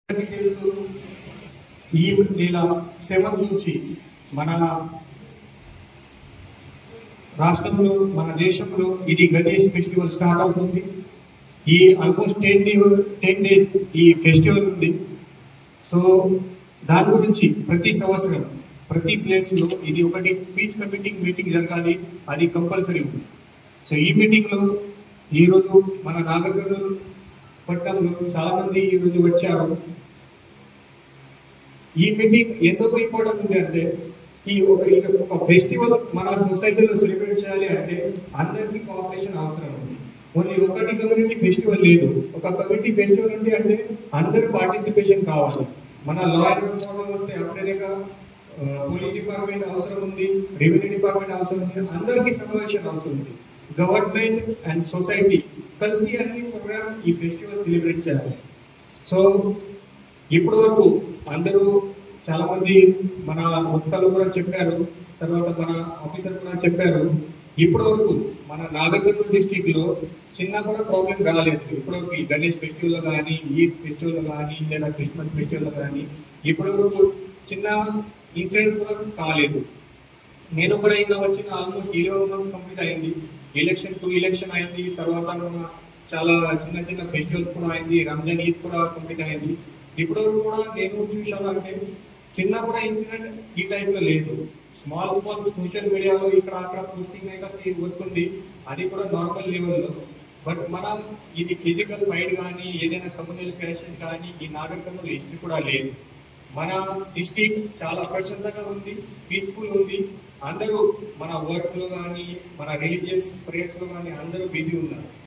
ఈ నెల 7 నుంచి మన రాష్ట్రంలో మన దేశంలో ఇది గణేష్ ఫెస్టివల్ స్టార్ట్ అవుతుంది. ఈ ఆల్మోస్ట్ 10 డేస్ ఈ ఫెస్టివల్ ఉంది. సో దాని గురించి ప్రతి సంవత్సరం ప్రతి ప్లేస్లో ఇది ఒకటి పీస్ కమిటీ మీటింగ్ జరగాలి, అది కంపల్సరీ ఉంది. సో ఈ మీటింగ్లో ఈరోజు మన నాగర్కర్నూలు పట్టణంలో చాలా మంది ఈరోజు వచ్చారు. ఈ మీటింగ్ ఎందుకు ఇంపార్టెంట్ ఉంది అంటే ఒక ఫెస్టివల్ మన సొసైటీలో సెలబ్రేట్ చేయాలి అంటే అందరికీ కోఆపరేషన్ అవసరం ఉంది. ఓన్లీ ఒకటి కమ్యూనిటీ ఫెస్టివల్ లేదు. ఒక కమ్యూనిటీ ఫెస్టివల్ ఉంది అంటే అందరూ పార్టిసిపేషన్ కావాలి. మన లా అండ్ ఆర్డర్ ప్రాబ్లం వస్తే అప్పుడేగా పోలీస్ డిపార్ట్మెంట్ అవసరం ఉంది, రెవెన్యూ డిపార్ట్మెంట్ అవసరం ఉంది, అందరికీ సమావేశం అవసరం ఉంది. గవర్నమెంట్ అండ్ సొసైటీ కలిసి అన్ని ప్రోగ్రామ్ ఈ ఫెస్టివల్ సెలబ్రేట్ చేయాలి. సో ఇప్పటి వరకు అందరూ చాలా మంది మన వక్తలు కూడా చెప్పారు, తర్వాత మన ఆఫీసర్ కూడా చెప్పారు. ఇప్పటి వరకు మన నాగర్కర్నూలు డిస్టిక్ లో చిన్న కూడా ప్రాబ్లం రాలేదు. ఇప్పటివరకు ఈ గణేష్ ఫెస్టివల్ లో కానీ, ఈద్ ఫెస్టివల్ లో కానీ, లేదా క్రిస్మస్ ఫెస్టివల్ లో కానీ ఇప్పటి వరకు చిన్న ఇన్సిడెంట్ కూడా కాలేదు. నేను కూడా ఇంకా వచ్చిన ఆల్మోస్ట్ 11 months కంప్లీట్ అయింది. ఎలక్షన్ అయింది, తర్వాత మన చాలా చిన్న చిన్న ఫెస్టివల్స్ కూడా అయింది, రంజాన్ ఈద్ కూడా కంప్లీట్ అయింది. ఇప్పటివరకు కూడా నేను చూశాను అంటే చిన్న కూడా ఇన్సిడెంట్ ఈ టైప్ లో లేదు. స్మాల్ సోషల్ మీడియాలో ఇక్కడ అక్కడ పోస్టింగ్ అయితే వస్తుంది, అది కూడా నార్మల్ లెవెల్లో. బట్ మన ఇది ఫిజికల్ ఫైట్ కానీ ఏదైనా కమ్యూనల్ క్రైసిస్ కానీ ఈ నాగర్కర్నూలు హిస్టరీ కూడా లేదు. మన డిస్ట్రిక్ట్ చాలా ప్రశాంతంగా ఉంది, పీస్ఫుల్ ఉంది. అందరూ మన వర్క్ లో కానీ మన రిలీజియస్ ప్రేయర్స్ లో కానీ అందరూ బిజీ ఉన్నారు.